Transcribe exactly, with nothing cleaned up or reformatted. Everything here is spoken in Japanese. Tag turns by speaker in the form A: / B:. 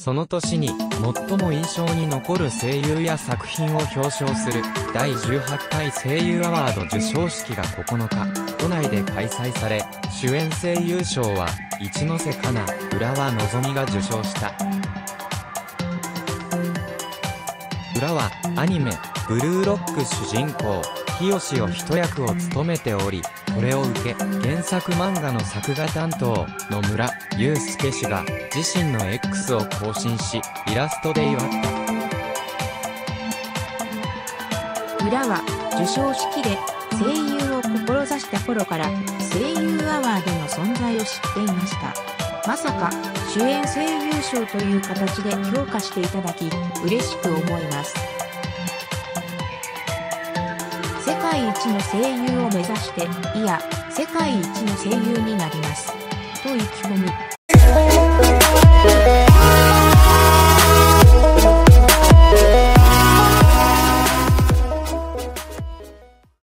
A: その年に最も印象に残る声優や作品を表彰するだいじゅうはちかい声優アワード授賞式がここのか、都内で開催され、主演声優賞は一ノ瀬カナ、浦和のぞみが受賞した。浦はアニメ「ブルーロック」主人公日吉を一役を務めており、これを受け原作漫画の作画担当野村祐介氏が自身の X を更新し、イラストで祝った。
B: 浦は授賞式で声優を志した頃から声優アワードの存在を知っていました。まさか主演声優賞という形で評価していただき嬉しく思います。世界一の声優を目指して、いや世界一の声優になりますと意気込み